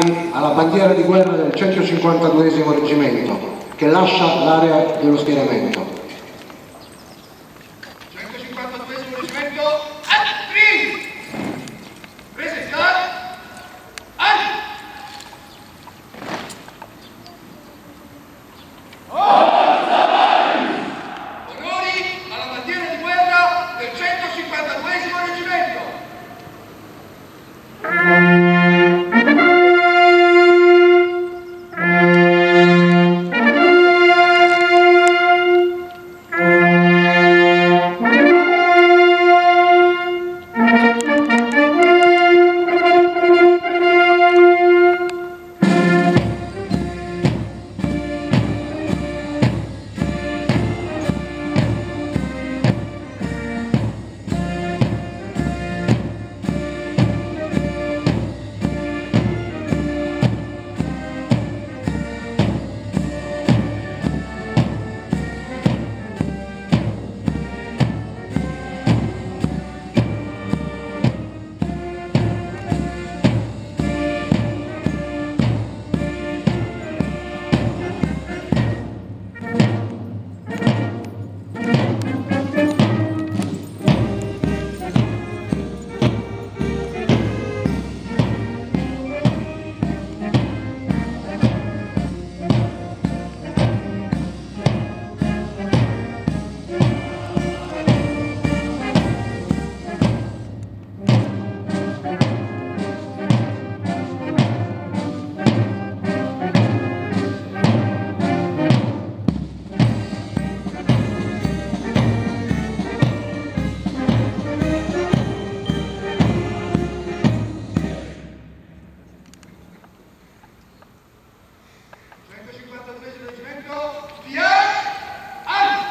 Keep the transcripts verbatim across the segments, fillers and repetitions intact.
finali alla bandiera di guerra del centocinquantaduesimo Reggimento, che lascia l'area dello schieramento. centocinquantaduesimo Reggimento, altri! Presentare! Armi! Onori alla bandiera di guerra del centocinquantaduesimo Reggimento! centocinquantaduesimo Reggimento, via! Armi!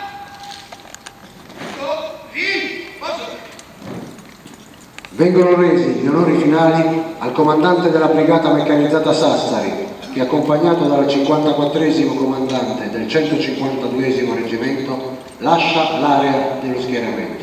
Vengono resi gli onori finali al comandante della brigata meccanizzata Sassari, che accompagnato dal cinquantaquattresimo comandante del centocinquantaduesimo Reggimento lascia l'area dello schieramento.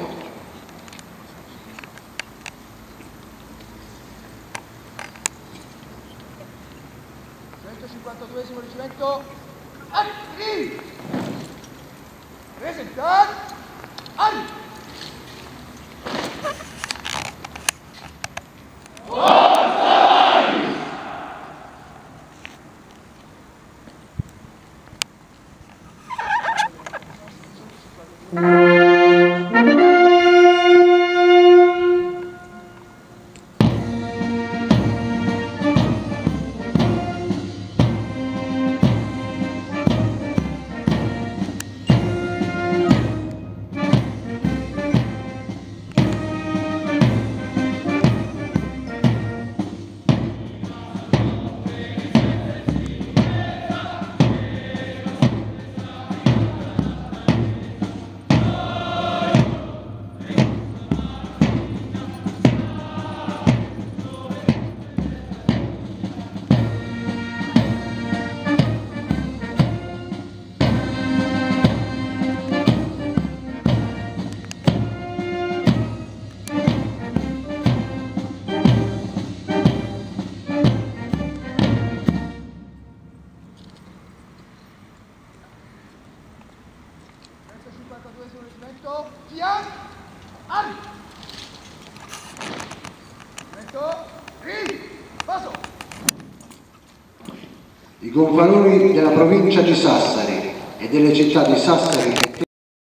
centocinquantaduesimo Reggimento, armi! Presentare, armi! centocinquantaduesimo Reggimento, via! Armi! Reggimento, ripasso! I gonfaloni della provincia di Sassari e delle città di Sassari